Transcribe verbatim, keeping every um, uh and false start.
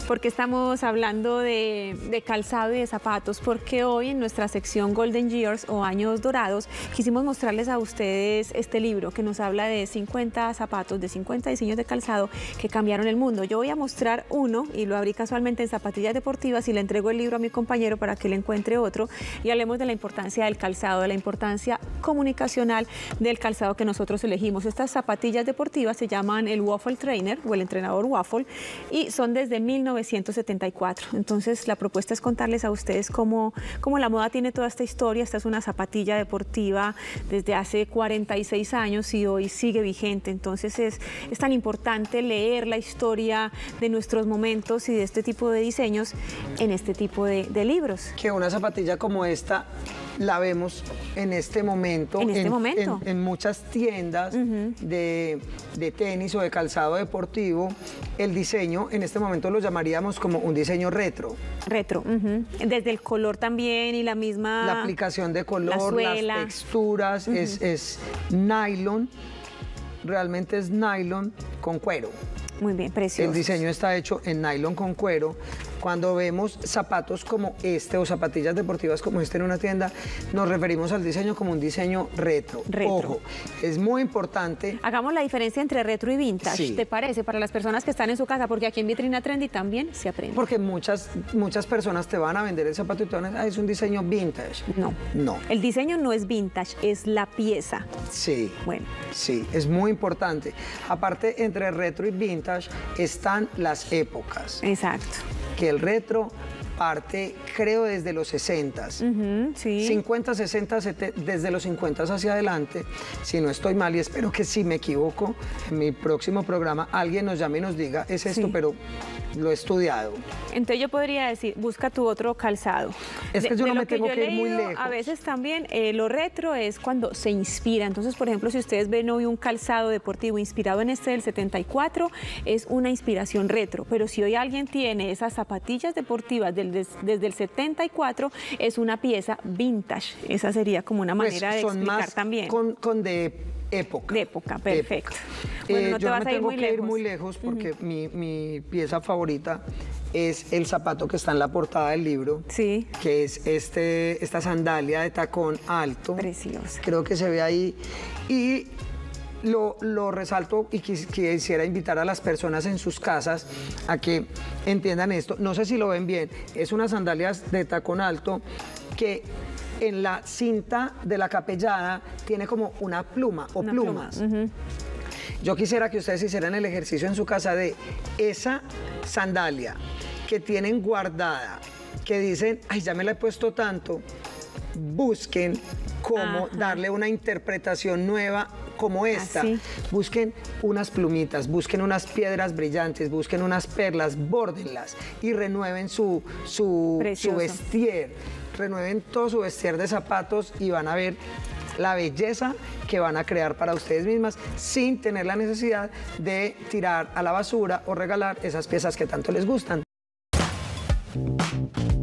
porque estamos hablando de, de calzado y de zapatos, porque hoy en nuestra sección Golden Years o Años Dorados quisimos mostrarles a ustedes este libro que nos habla de cincuenta zapatos, de cincuenta diseños de calzado que cambiaron el mundo. Yo voy a mostrar uno y lo abrí casualmente en Zapatillas Deportivas y le entrego el libro a mi compañero para que le encuentre otro y hablemos de la importancia del calzado, de la importancia comunicacional del calzado que nosotros elegimos. Estas zapatillas deportivas se llaman el Waffle Trainer o el entrenador Waffle y son desde mil novecientos setenta y cuatro. Entonces la propuesta es contarles a ustedes cómo, cómo la moda tiene toda esta historia. Esta es una zapatilla deportiva desde hace cuarenta y seis años y hoy sigue vigente. Entonces es, es tan importante leer la historia de nuestros momentos y de este tipo de diseños en este tipo de, de libros. Que una zapatilla como esta la vemos en este momento, en, este en, momento. en, en muchas tiendas uh-huh. de, de tenis o de calzado deportivo. El diseño en este momento lo llamaríamos como un diseño retro. Retro, uh-huh. Desde el color también y la misma... La aplicación de color, la las texturas, uh-huh. es, es nylon, realmente es nylon con cuero. Muy bien, precioso. El diseño está hecho en nylon con cuero. Cuando vemos zapatos como este o zapatillas deportivas como este en una tienda, nos referimos al diseño como un diseño retro. retro. Ojo, es muy importante. Hagamos la diferencia entre retro y vintage, sí. ¿Te parece? Para las personas que están en su casa, porque aquí en Vitrina Trendy también se aprende. Porque muchas, muchas personas te van a vender el zapato y te van a decir, ah, es un diseño vintage. No. No. El diseño no es vintage, es la pieza. Sí. Bueno. Sí, es muy importante. Aparte, entre retro y vintage están las épocas. Exacto. Que el retro parte, creo, desde los sesentas. Uh-huh, sí. cincuenta, sesenta, setenta, desde los cincuenta hacia adelante, si no estoy mal, y espero que si me equivoco, en mi próximo programa alguien nos llame y nos diga, es esto, sí. Pero lo he estudiado. Entonces yo podría decir, busca tu otro calzado. Es que de, yo no de me tengo que, que ir muy lejos. A veces también eh, lo retro es cuando se inspira. Entonces, por ejemplo, si ustedes ven hoy un calzado deportivo inspirado en este del setenta y cuatro, es una inspiración retro. Pero si hoy alguien tiene esas zapatillas deportivas del, des, desde el setenta y cuatro, es una pieza vintage. Esa sería como una manera pues de explicar más también. Con, con de época. De época, perfecto. Época. Bueno, no eh, te yo vas no me a ir tengo muy que lejos. ir muy lejos porque uh-huh. mi, mi pieza favorita es el zapato que está en la portada del libro, sí. que es este, esta sandalia de tacón alto. Preciosa. Creo que se ve ahí. Y lo, lo resalto y quis, quisiera invitar a las personas en sus casas a que entiendan esto. No sé si lo ven bien. Es unas sandalias de tacón alto que en la cinta de la capellada tiene como una pluma o una plumas. Pluma. Uh-huh. Yo quisiera que ustedes hicieran el ejercicio en su casa de esa sandalia que tienen guardada, que dicen, ay, ya me la he puesto tanto, busquen cómo Ajá. darle una interpretación nueva como esta. Así. Busquen unas plumitas, busquen unas piedras brillantes, busquen unas perlas, bórdenlas y renueven su, su, su vestier, renueven todo su vestier de zapatos y van a ver la belleza que van a crear para ustedes mismas sin tener la necesidad de tirar a la basura o regalar esas piezas que tanto les gustan.